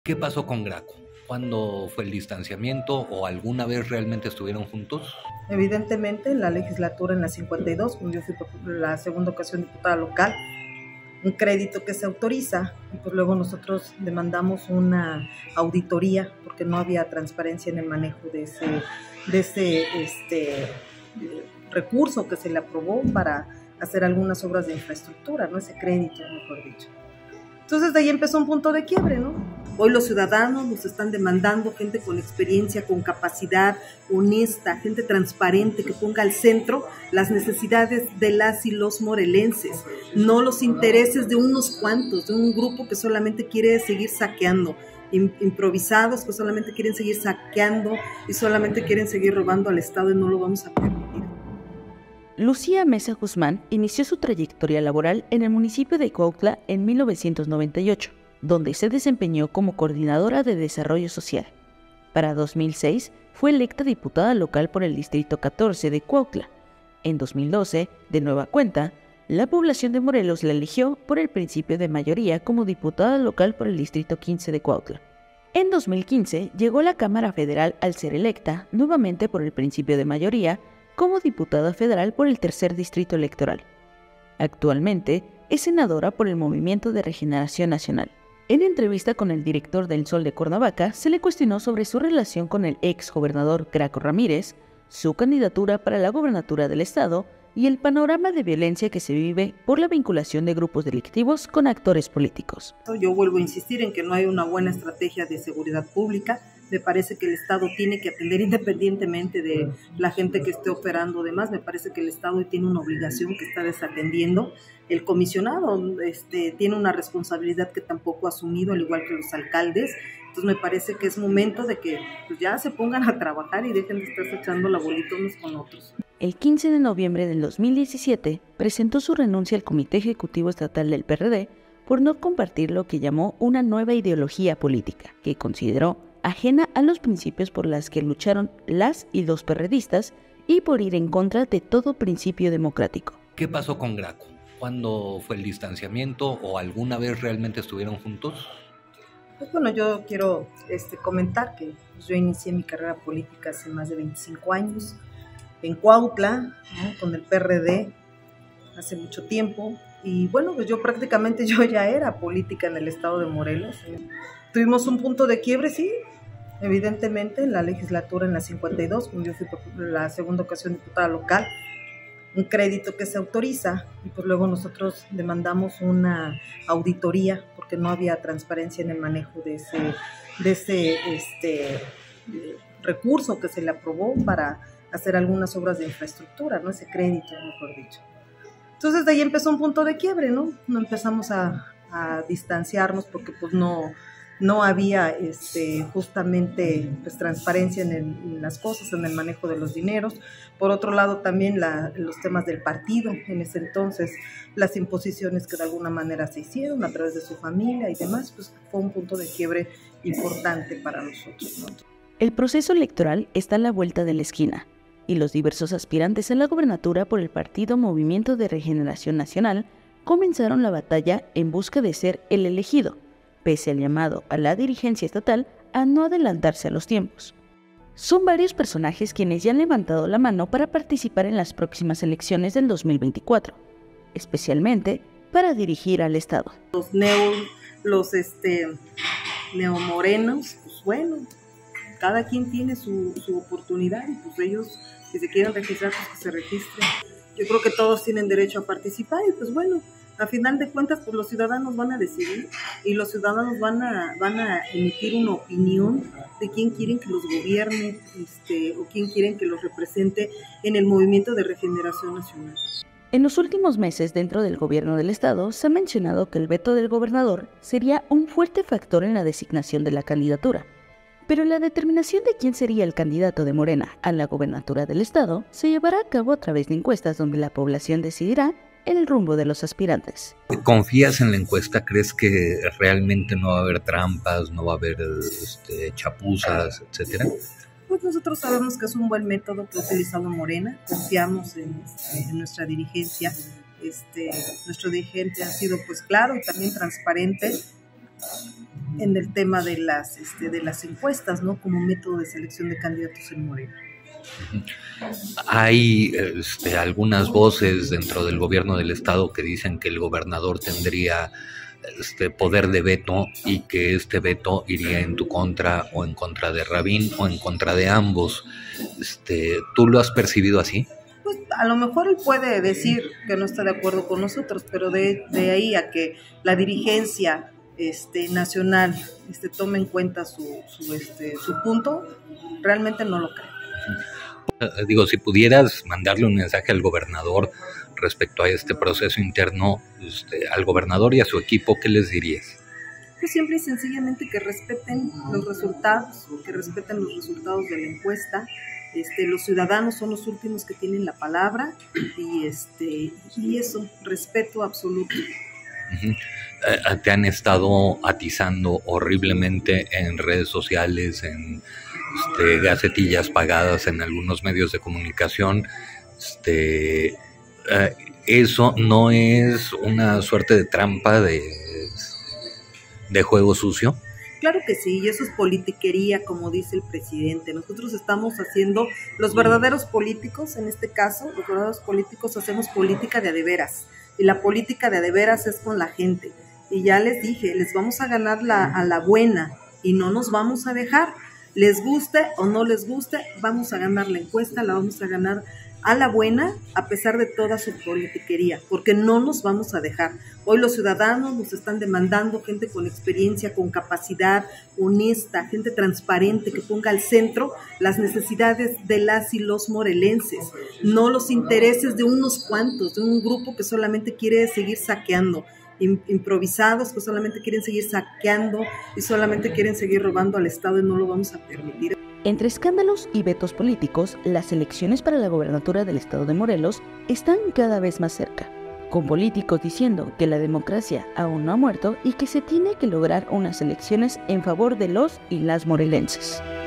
¿Qué pasó con Graco? ¿Cuándo fue el distanciamiento o alguna vez realmente estuvieron juntos? Evidentemente, en la legislatura, en la 52, cuando yo fui por la segunda ocasión diputada local, un crédito que se autoriza y pues luego nosotros demandamos una auditoría porque no había transparencia en el manejo de ese recurso que se le aprobó para hacer algunas obras de infraestructura, ¿no? Ese crédito, mejor dicho. Entonces de ahí empezó un punto de quiebre, ¿no? Hoy los ciudadanos nos están demandando gente con experiencia, con capacidad, honesta, gente transparente que ponga al centro las necesidades de las y los morelenses, no los intereses de unos cuantos, de un grupo que solamente quiere seguir saqueando, improvisados que solamente quieren seguir saqueando y solamente quieren seguir robando al Estado y no lo vamos a permitir. Lucía Mesa Guzmán inició su trayectoria laboral en el municipio de Cuautla en 1998, donde se desempeñó como coordinadora de desarrollo social. Para 2006 fue electa diputada local por el Distrito 14 de Cuautla. En 2012, de nueva cuenta, la población de Morelos la eligió por el principio de mayoría como diputada local por el Distrito 15 de Cuautla. En 2015 llegó a la Cámara Federal al ser electa nuevamente por el principio de mayoría como diputada federal por el tercer distrito electoral. Actualmente es senadora por el Movimiento de Regeneración Nacional. En entrevista con el director del Sol de Cuernavaca, se le cuestionó sobre su relación con el ex gobernador Graco Ramírez, su candidatura para la gobernatura del estado y el panorama de violencia que se vive por la vinculación de grupos delictivos con actores políticos. Yo vuelvo a insistir en que no hay una buena estrategia de seguridad pública. Me parece que el Estado tiene que atender independientemente de la gente que esté operando demás. Me parece que el Estado tiene una obligación que está desatendiendo. El comisionado tiene una responsabilidad que tampoco ha asumido, al igual que los alcaldes. Entonces me parece que es momento de que pues, ya se pongan a trabajar y dejen de estarse echando la bolita unos con otros. El 15 de noviembre del 2017 presentó su renuncia al Comité Ejecutivo Estatal del PRD por no compartir lo que llamó una nueva ideología política, que consideró ajena a los principios por los que lucharon las y los perredistas y por ir en contra de todo principio democrático. ¿Qué pasó con Graco? ¿Cuándo fue el distanciamiento o alguna vez realmente estuvieron juntos? Pues bueno, yo quiero comentar que yo inicié mi carrera política hace más de 25 años en Cuautla, ¿no? Con el PRD hace mucho tiempo y bueno, pues yo prácticamente ya era política en el estado de Morelos. Tuvimos un punto de quiebre, sí, evidentemente en la legislatura en la 52, cuando yo fui por la segunda ocasión diputada local, un crédito que se autoriza y pues luego nosotros demandamos una auditoría porque no había transparencia en el manejo de ese recurso que se le aprobó para hacer algunas obras de infraestructura, ¿no? Ese crédito, mejor dicho. Entonces de ahí empezó un punto de quiebre, ¿no? No empezamos a distanciarnos porque pues no había justamente pues, transparencia en las cosas, en el manejo de los dineros. Por otro lado también los temas del partido, en ese entonces las imposiciones que de alguna manera se hicieron a través de su familia y demás, pues fue un punto de quiebre importante para nosotros, ¿no? El proceso electoral está a la vuelta de la esquina y los diversos aspirantes a la gobernatura por el partido Movimiento de Regeneración Nacional comenzaron la batalla en busca de ser el elegido, pese al llamado a la dirigencia estatal a no adelantarse a los tiempos. Son varios personajes quienes ya han levantado la mano para participar en las próximas elecciones del 2024, especialmente para dirigir al estado. Los neomorenos, pues bueno, cada quien tiene su oportunidad y pues ellos, si se quieren registrar, pues que se registren. Yo creo que todos tienen derecho a participar y pues bueno, a final de cuentas pues los ciudadanos van a decidir y los ciudadanos van a emitir una opinión de quién quieren que los gobierne o quién quieren que los represente en el Movimiento de Regeneración Nacional. En los últimos meses dentro del gobierno del estado se ha mencionado que el veto del gobernador sería un fuerte factor en la designación de la candidatura. Pero la determinación de quién sería el candidato de Morena a la gobernatura del estado se llevará a cabo a través de encuestas donde la población decidirá el rumbo de los aspirantes. ¿Confías en la encuesta? ¿Crees que realmente no va a haber trampas, no va a haber chapuzas, etcétera? Pues nosotros sabemos que es un buen método que ha utilizado Morena, confiamos en nuestra dirigencia. Nuestro dirigente ha sido pues claro y también transparente en el tema de las encuestas, ¿no? Como método de selección de candidatos en Morena. Hay algunas voces dentro del gobierno del estado que dicen que el gobernador tendría poder de veto y que este veto iría en tu contra o en contra de Rabín o en contra de ambos. ¿Tú lo has percibido así? Pues a lo mejor él puede decir que no está de acuerdo con nosotros, pero de ahí a que la dirigencia nacional tome en cuenta su punto, realmente no lo creo. Digo, si pudieras mandarle un mensaje al gobernador respecto a este proceso interno, al gobernador y a su equipo, ¿qué les dirías? Pues simple y sencillamente que respeten los resultados, de la encuesta. Los ciudadanos son los últimos que tienen la palabra y eso, respeto absoluto. Te han estado atizando horriblemente en redes sociales, en gacetillas pagadas en algunos medios de comunicación. Eso no es una suerte de trampa de juego sucio. Claro que sí, y eso es politiquería, como dice el presidente. Nosotros estamos haciendo, los verdaderos políticos, en este caso, los verdaderos políticos hacemos política de a de veras, y la política de a de veras es con la gente. Y ya les dije, les vamos a ganar a la buena, y no nos vamos a dejar. Les guste o no les guste, vamos a ganar la encuesta, la vamos a ganar a la buena, a pesar de toda su politiquería, porque no nos vamos a dejar. Hoy los ciudadanos nos están demandando gente con experiencia, con capacidad, honesta, gente transparente, que ponga al centro las necesidades de las y los morelenses, no los intereses de unos cuantos, de un grupo que solamente quiere seguir saqueando, improvisados que solamente quieren seguir saqueando y solamente quieren seguir robando al Estado, y no lo vamos a permitir. Entre escándalos y vetos políticos, las elecciones para la gobernatura del estado de Morelos están cada vez más cerca, con políticos diciendo que la democracia aún no ha muerto y que se tiene que lograr unas elecciones en favor de los y las morelenses.